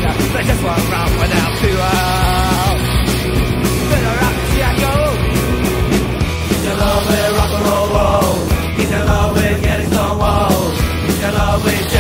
They just won't run without fuel. Fill up Chicago. He's in love with rock and roll. He's in love with getting stonewalled. He's in love with